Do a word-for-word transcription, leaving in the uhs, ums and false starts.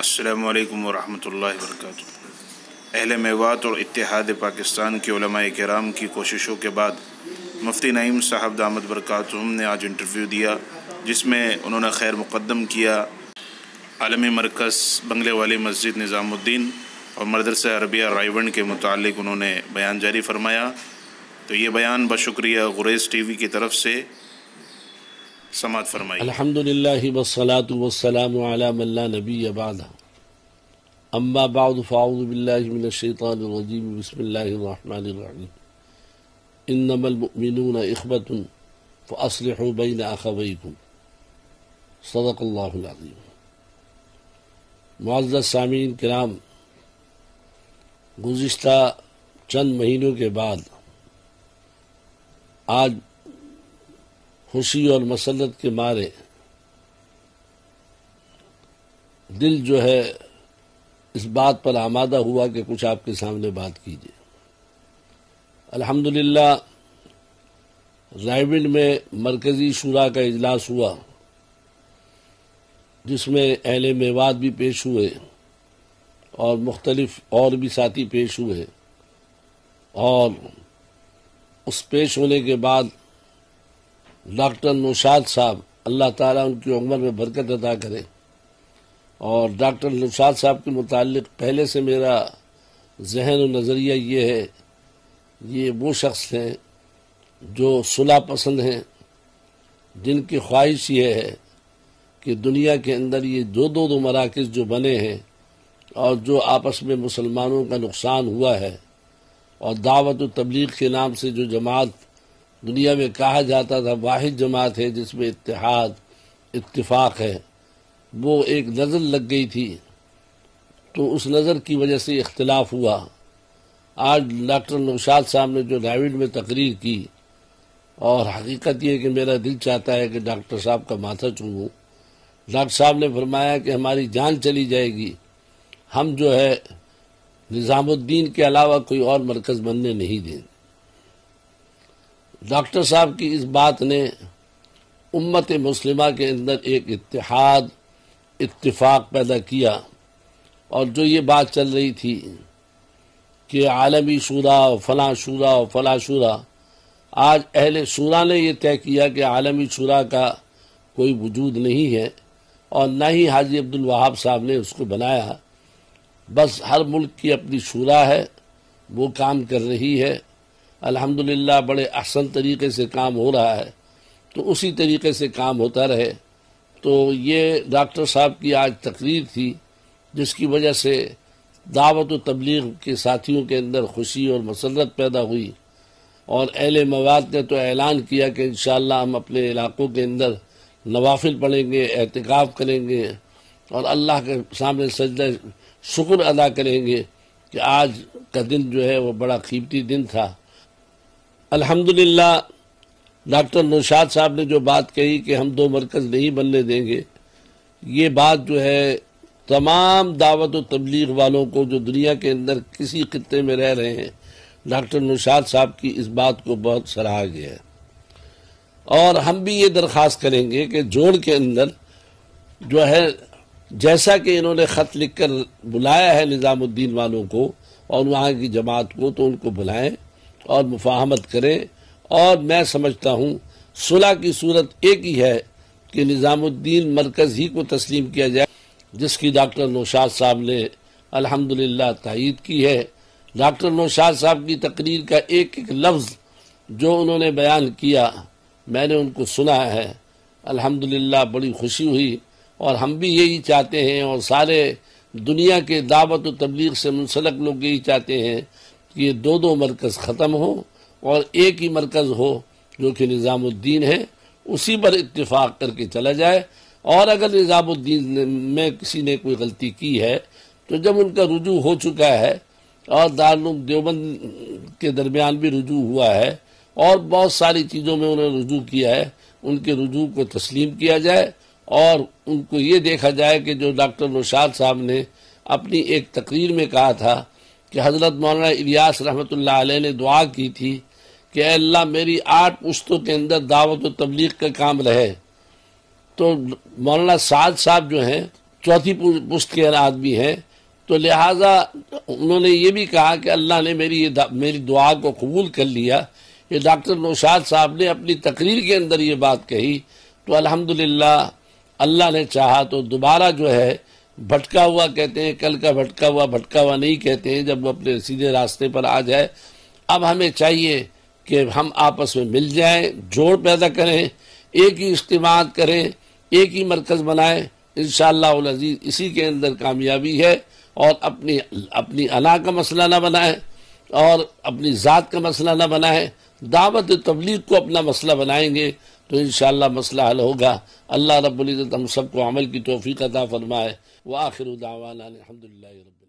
السلام علیکم ورحمۃ اللہ وبرکاتہ۔ اہل میوات اور اتحاد پاکستان کے علماء کرام کی کوششوں کے بعد مفتی نعیم صاحب دامت برکاتہم نے آج انٹرویو دیا، جس میں انہوں نے خیر مقدم کیا عالمی مرکز بنگلے والی مسجد نظام الدین اور مدرسہ عربیہ رائیونڈ کے متعلق انہوں نے بیان جاری فرمایا۔ تو یہ بیان بشکریہ غریز ٹی وی کی طرف سے سماعت فرمائی۔ الحمدللہ والصلاة والسلام علی من لا نبی بعدہ، اما بعد فاعوذ باللہ من الشیطان الرجیم، بسم اللہ الرحمن الرحیم۔ انما المؤمنون اخوة فاصلحوا بین اخویکم، صدق اللہ العظیم۔ معزز سامعین کرام، گزشتہ چند مہینوں کے بعد آج خوشی اور مسرت کے مارے دل جو ہے اس بات پر آمادہ ہوا کہ کچھ آپ کے سامنے بات کیجیے۔ الحمدللہ رائیونڈ میں مرکزی شورا کا اجلاس ہوا، جس میں اہل میوات بھی پیش ہوئے اور مختلف اور بھی ساتھی پیش ہوئے، اور اس پیش ہونے کے بعد ڈاکٹر نوشاد صاحب، اللہ تعالیٰ ان کی عمر میں برکت عطا کرے، اور ڈاکٹر نوشاد صاحب کے متعلق پہلے سے میرا ذہن و نظریہ یہ ہے، یہ وہ شخص ہیں جو صلح پسند ہیں، جن کی خواہش یہ ہے کہ دنیا کے اندر یہ دو دو دو مراکز جو بنے ہیں اور جو آپس میں مسلمانوں کا نقصان ہوا ہے، اور دعوت و تبلیغ کے نام سے جو جماعت دنیا میں کہا جاتا تھا واحد جماعت ہے جس میں اتحاد اتفاق ہے، وہ ایک نظر لگ گئی تھی، تو اس نظر کی وجہ سے اختلاف ہوا۔ آج ڈاکٹر نوشاد صاحب نے جو رائیونڈ میں تقریر کی، اور حقیقت یہ کہ میرا دل چاہتا ہے کہ ڈاکٹر صاحب کا ماتھا چوموں۔ ڈاکٹر صاحب نے فرمایا کہ ہماری جان چلی جائے گی، ہم جو ہے نظام الدین کے علاوہ کوئی اور مرکز بننے نہیں دیں۔ ڈاکٹر صاحب کی اس بات نے امت مسلمہ کے اندر ایک اتحاد اتفاق پیدا کیا، اور جو یہ بات چل رہی تھی کہ عالمی شورا فلاں شورا فلاں شورا، آج اہل شورا نے یہ طے کیا کہ عالمی شورا کا کوئی وجود نہیں ہے، اور نہ ہی حاجی عبدالوہاب صاحب نے اس کو بنایا۔ بس ہر ملک کی اپنی شورا ہے، وہ کام کر رہی ہے، الحمدللہ بڑے احسن طریقے سے کام ہو رہا ہے، تو اسی طریقے سے کام ہوتا رہے۔ تو یہ ڈاکٹر صاحب کی آج تقریر تھی، جس کی وجہ سے دعوت و تبلیغ کے ساتھیوں کے اندر خوشی اور مسرت پیدا ہوئی، اور اہل مواد نے تو اعلان کیا کہ انشاءاللہ ہم اپنے علاقوں کے اندر نوافل پڑھیں گے، اعتکاف کریں گے، اور اللہ کے سامنے سجدہ شکر ادا کریں گے کہ آج کا دن جو ہے وہ بڑا قیمتی دن تھا۔ الحمدللہ ڈاکٹر نوشاد صاحب نے جو بات کہی کہ ہم دو مرکز نہیں بننے دیں گے، یہ بات جو ہے تمام دعوت و تبلیغ والوں کو جو دنیا کے اندر کسی خطے میں رہ رہے ہیں، ڈاکٹر نوشاد صاحب کی اس بات کو بہت سراہا گیا ہے۔ اور ہم بھی یہ درخواست کریں گے کہ جوڑ کے اندر جو ہے، جیسا کہ انہوں نے خط لکھ کر بلایا ہے نظام الدین والوں کو اور وہاں کی جماعت کو، تو ان کو بلائیں اور مفاہمت کریں۔ اور میں سمجھتا ہوں صلح کی صورت ایک ہی ہے کہ نظام الدین مرکز ہی کو تسلیم کیا جائے، جس کی ڈاکٹر نوشاد صاحب نے الحمدللہ تائید کی ہے۔ ڈاکٹر نوشاد صاحب کی تقریر کا ایک ایک لفظ جو انہوں نے بیان کیا، میں نے ان کو سنا ہے، الحمدللہ بڑی خوشی ہوئی، اور ہم بھی یہی چاہتے ہیں، اور سارے دنیا کے دعوت و تبلیغ سے منسلک لوگ یہی چاہتے ہیں کہ یہ دو دو مرکز ختم ہو اور ایک ہی مرکز ہو جو کہ نظام الدین ہے، اسی پر اتفاق کر کے چلا جائے۔ اور اگر نظام الدین میں کسی نے کوئی غلطی کی ہے، تو جب ان کا رجوع ہو چکا ہے، اور دارالعلوم دیوبند کے درمیان بھی رجوع ہوا ہے، اور بہت ساری چیزوں میں انہوں نے رجوع کیا ہے، ان کے رجوع کو تسلیم کیا جائے، اور ان کو یہ دیکھا جائے کہ جو ڈاکٹر نوشاد صاحب نے اپنی ایک تقریر میں کہا تھا کہ حضرت مولانا الیاس رحمۃ اللہ علیہ نے دعا کی تھی کہ اے اللہ میری آٹھ پشتوں کے اندر دعوت و تبلیغ کا کام رہے، تو مولانا سعد صاحب جو ہیں چوتھی پشت کے آدمی ہیں، تو لہٰذا انہوں نے یہ بھی کہا کہ اللہ نے میری یہ میری دعا کو قبول کر لیا۔ یہ ڈاکٹر نوشاد صاحب نے اپنی تقریر کے اندر یہ بات کہی، تو الحمدللہ اللہ نے چاہا تو دوبارہ جو ہے بھٹکا ہوا کہتے ہیں، کل کا بھٹکا ہوا بھٹکا ہوا نہیں کہتے ہیں، جب وہ اپنے سیدھے راستے پر آ جائے۔ اب ہمیں چاہیے کہ ہم آپس میں مل جائیں، جوڑ پیدا کریں، ایک ہی اجتماعات کریں، ایک ہی مرکز بنائیں، انشاءاللہ العزیز اسی کے اندر کامیابی ہے۔ اور اپنی اپنی انا کا مسئلہ نہ بنائیں اور اپنی ذات کا مسئلہ نہ بنائیں، دعوت تبلیغ کو اپنا مسئلہ بنائیں گے تو انشاءاللہ مسئلہ حل ہوگا۔ اللہ رب العزت ہم سب کو عمل کی توفیق عطا فرمائے۔ وآخر دعوانا الحمدللہ رب